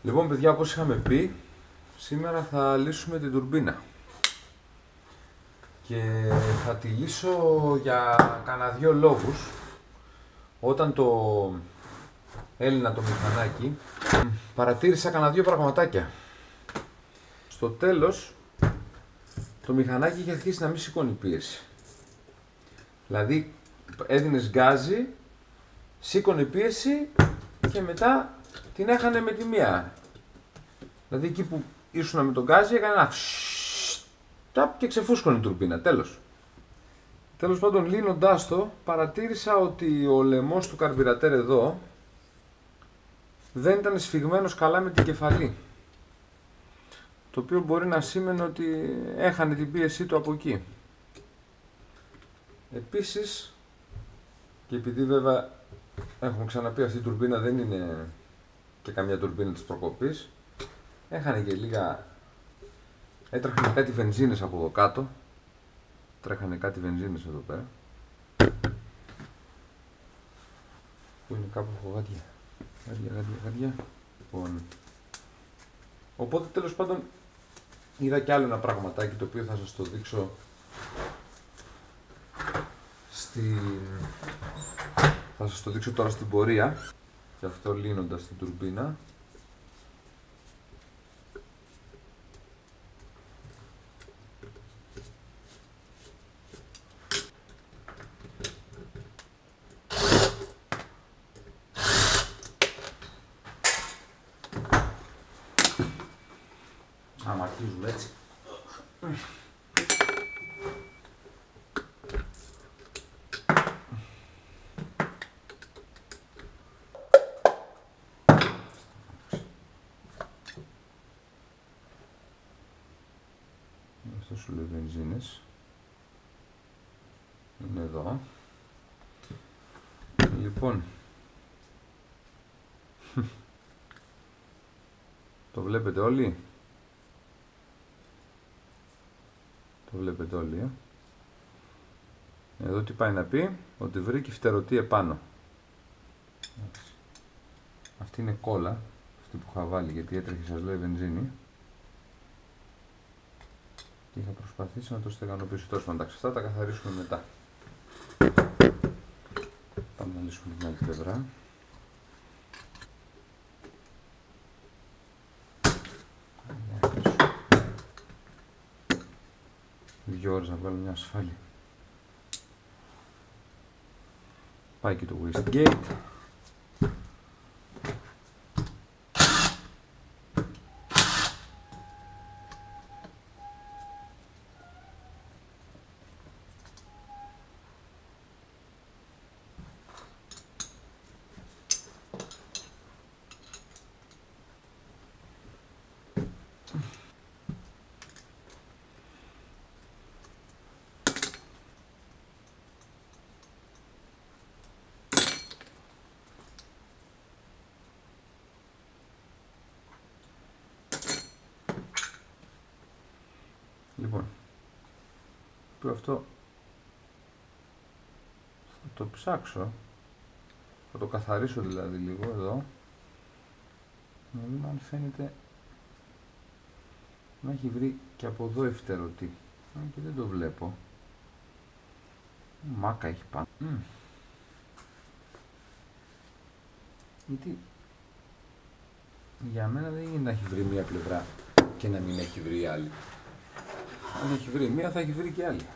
Λοιπόν, παιδιά, όπως είχαμε πει, σήμερα θα λύσουμε την τουρμπίνα. Και θα τη λύσω για κανένα δυο λόγους. Όταν το έλυνα το μηχανάκι, παρατήρησα κανένα δυο πραγματάκια. Στο τέλος, το μηχανάκι είχε αρχίσει να μην σηκώνει πίεση. Δηλαδή, έδινες γκάζι, σήκωνε πίεση και μετά την έχανε με τη μία. Δηλαδή, εκεί που ήσουνα με τον γκάζι, έκανε ένα ταπ και ξεφούσκωνε η τουρμπίνα. Τέλος πάντων, λύνοντάς το, παρατήρησα ότι ο λαιμός του καρμπυρατέρ εδώ δεν ήταν σφιγμένος καλά με την κεφαλή. Το οποίο μπορεί να σήμαινε ότι έχανε την πίεσή του από εκεί. Επίσης, και επειδή βέβαια έχουμε ξαναπεί αυτή η τουρμπίνα δεν είναι και καμιά τουρμπίνα της προκοπής, έχανε και λίγα, έτρεχαν κάτι βενζίνες από εδώ κάτω. Τρέχανε κάτι βενζίνες εδώ πέρα. Που είναι κάπου από γάντια. Γάντια. Λοιπόν. Οπότε τέλος πάντων είδα κι άλλο ένα πραγματάκι το οποίο θα σας το δείξω θα σας το δείξω τώρα στην πορεία. Και αυτό λύνοντας την τουρμπίνα. Αματίζουμε έτσι. Αυτό σου λέει βενζίνες. Είναι εδώ. Λοιπόν. Το βλέπετε όλοι. Το βλέπετε όλοι, Εδώ τι πάει να πει, ότι βρήκε φτερωτή επάνω. Αυτή είναι κόλλα, αυτή που είχα βάλει γιατί έτρεχε σας λέω η βενζίνη. Και είχα προσπαθήσει να το στεγανοποιήσω. Τώρα πάντων, αυτά τα καθαρίσουμε μετά. Πάμε να λύσουμε την άλλη πλευρά. Δύο ώρες να βγάλω μια ασφάλεια. Πάει και το wastegate. Λοιπόν, που αυτό θα το ψάξω, θα το καθαρίσω δηλαδή λίγο εδώ, να δούμε αν φαίνεται να έχει βρει και από εδώ ευτερωτή. Και δεν το βλέπω. Μάκα έχει πάνω. Γιατί για μένα δεν είναι να έχει βρει μία πλευρά και να μην έχει βρει άλλη. Αν έχει βρει μία θα έχει βρει και άλλη.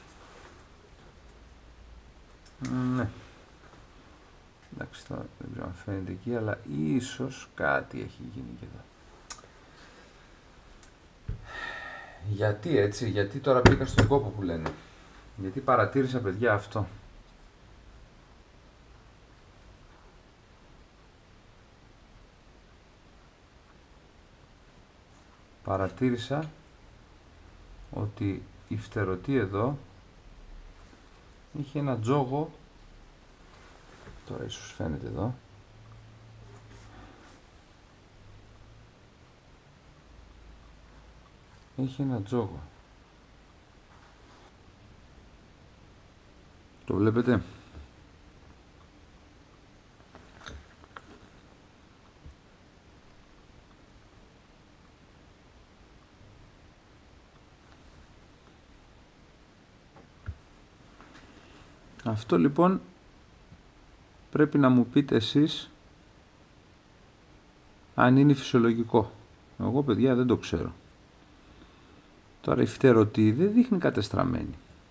Ναι. Εντάξει, τώρα δεν ξέρω αν φαίνεται εκεί, αλλά ίσως κάτι έχει γίνει και εδώ. Γιατί έτσι, γιατί τώρα μπήκα στον κόπο που λένε. Γιατί παρατήρησα, παιδιά, αυτό. Παρατήρησα ότι η φτερωτή εδώ είχε ένα τζόγο, τώρα ίσως φαίνεται εδώ, είχε ένα τζόγο. Το βλέπετε? Αυτό λοιπόν πρέπει να μου πείτε εσείς αν είναι φυσιολογικό. Εγώ παιδιά δεν το ξέρω. Τώρα η φτερωτή δεν δείχνει κατεστραμμένη.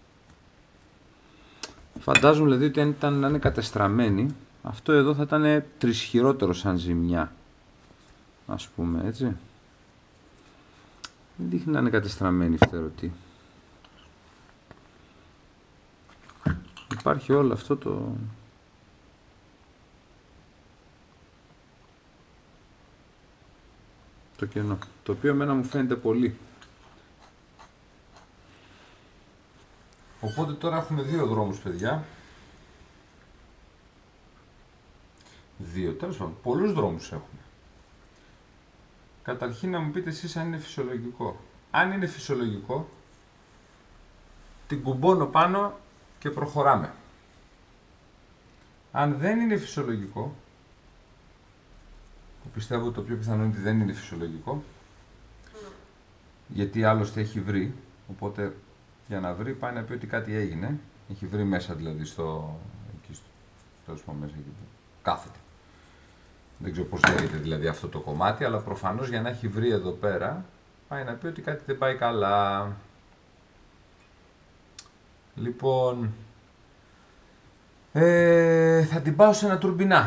Φαντάζομαι δηλαδή ότι αν ήταν να είναι κατεστραμμένη, αυτό εδώ θα ήταν τρισχυρότερο σαν ζημιά. Ας πούμε έτσι. Δεν δείχνει να είναι κατεστραμμένη η φτερωτή. Υπάρχει όλο αυτό το κενό, το οποίο εμένα μου φαίνεται πολύ. Οπότε τώρα έχουμε δύο δρόμους, παιδιά. Τέλος πάντων, πολλούς δρόμους έχουμε. Καταρχήν να μου πείτε εσείς αν είναι φυσιολογικό. Αν είναι φυσιολογικό, την κουμπώνω πάνω και προχωράμε. Αν δεν είναι φυσιολογικό, που πιστεύω το πιο πιθανό είναι ότι δεν είναι φυσιολογικό, γιατί άλλωστε έχει βρει, οπότε για να βρει πάει να πει ότι κάτι έγινε, έχει βρει μέσα δηλαδή εκεί τέλος πάντων μέσα εκεί που κάθεται. Δεν ξέρω πώς λέγεται δηλαδή αυτό το κομμάτι, αλλά προφανώς για να έχει βρει εδώ πέρα, πάει να πει ότι κάτι δεν πάει καλά. Λοιπόν, θα την πάω σε ένα τουρμπινά.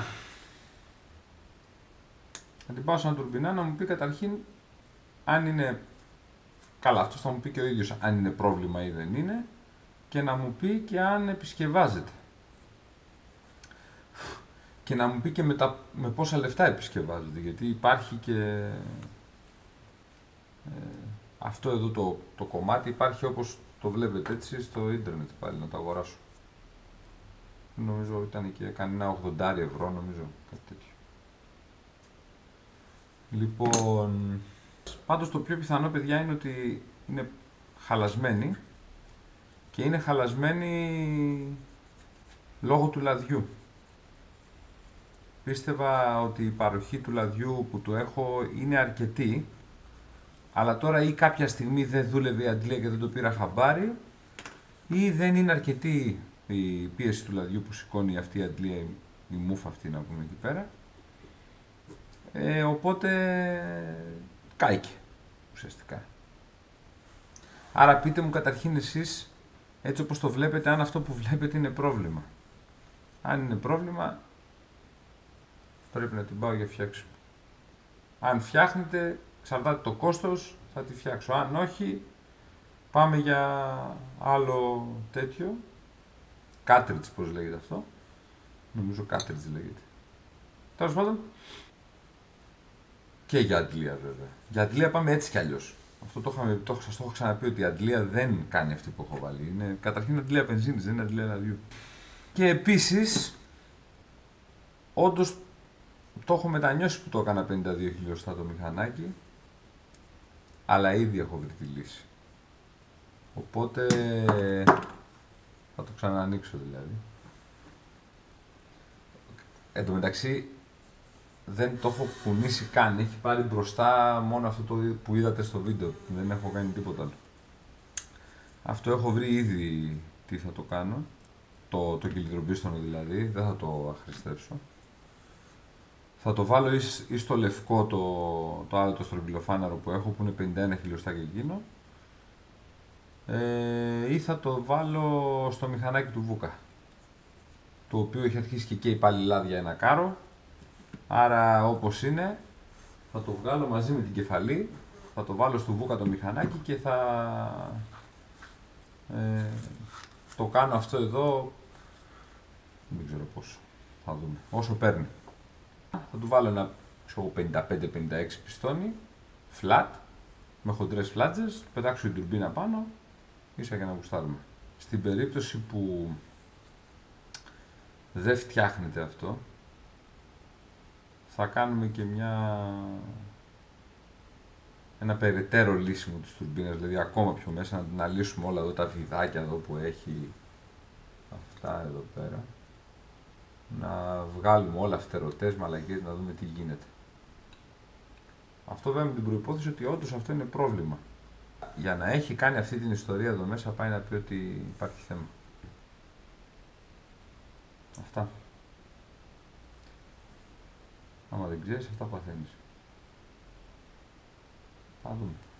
Θα την πάω σε ένα τουρμπινά να μου πει καταρχήν αν είναι... Καλά, αυτός θα μου πει και ο ίδιος αν είναι πρόβλημα ή δεν είναι και να μου πει και αν επισκευάζεται. Και να μου πει και με πόσα λεφτά επισκευάζεται, γιατί υπάρχει και αυτό εδώ το κομμάτι, υπάρχει όπως το βλέπετε έτσι στο ίντερνετ πάλι να το αγοράσω. Νομίζω ήταν και κανένα 80 ευρώ νομίζω, κάτι τέτοιο. Λοιπόν, πάντως το πιο πιθανό παιδιά είναι ότι είναι χαλασμένη και είναι χαλασμένη λόγω του λαδιού. Πίστευα ότι η παροχή του λαδιού που του έχω είναι αρκετή, αλλά τώρα ή κάποια στιγμή δεν δούλευε η αντλία και δεν το πήρα χαμπάρι, ή δεν είναι αρκετή η πίεση του λαδιού που σηκώνει αυτή η αντλία, η μούφα αυτή να πούμε εκεί πέρα. Οπότε κάηκε ουσιαστικά. Άρα πείτε μου καταρχήν εσείς, έτσι όπως το βλέπετε, αν αυτό που βλέπετε είναι πρόβλημα. Αν είναι πρόβλημα, πρέπει να την πάω για φτιάξιμο. Αν φτιάχνετε, εξαρτάται το κόστος, θα τη φτιάξω. Αν όχι, πάμε για άλλο τέτοιο. Cartridge, πώς λέγεται αυτό. Νομίζω cartridge λέγεται. Τέλος πάντων. Και για αντλία βέβαια. Για αντλία πάμε έτσι κι αλλιώς. Αυτό σας το έχω ξαναπεί ότι η αντλία δεν κάνει αυτή που έχω βάλει. Είναι καταρχήν αντλία βενζίνης, δεν είναι αντλία λαδιού. Και επίσης, όντως το έχω μετανιώσει που το έκανα 52 χιλιοστά το μηχανάκι, αλλά ήδη έχω βρει τη λύση. Οπότε θα το ξαναανοίξω δηλαδή. Εν τω μεταξύ δεν το έχω κουνήσει καν, έχει πάρει μπροστά μόνο αυτό το που είδατε στο βίντεο, δεν έχω κάνει τίποτα άλλο. Αυτό έχω βρει ήδη τι θα το κάνω, το κυλιδρομπίστονο δηλαδή, δεν θα το αχρηστεύσω. Θα το βάλω ή στο λευκό το άλλο το στρογγυλοφάναρο που έχω που είναι 51 χιλιοστά και εκείνο, ή θα το βάλω στο μηχανάκι του Βούκα, το οποίο έχει αρχίσει και καίει πάλι λάδια ένα κάρο, άρα όπως είναι θα το βγάλω μαζί με την κεφαλή, θα το βάλω στο Βούκα το μηχανάκι και θα το κάνω αυτό εδώ, δεν ξέρω πόσο, θα δούμε, όσο παίρνει. Θα του βάλω ένα 55-56 πιστόνι, flat, με χοντρές φλάτζες, πετάξω την τουρμπίνα πάνω, ίσα για να γουστάρουμε. Στην περίπτωση που δεν φτιάχνεται αυτό, θα κάνουμε και ένα περαιτέρω λύσιμο της τουρμπίνας, δηλαδή ακόμα πιο μέσα, να την αλύσουμε όλα εδώ τα βιδάκια εδώ που έχει, αυτά εδώ πέρα. Να βγάλουμε όλα φτερωτές, μαλακίες, να δούμε τι γίνεται. Αυτό βέβαια με την προϋπόθεση ότι όντως αυτό είναι πρόβλημα. Για να έχει κάνει αυτή την ιστορία εδώ μέσα πάει να πει ότι υπάρχει θέμα. Αυτά. Άμα δεν ξέρεις, αυτά παθαίνεις. Θα δούμε.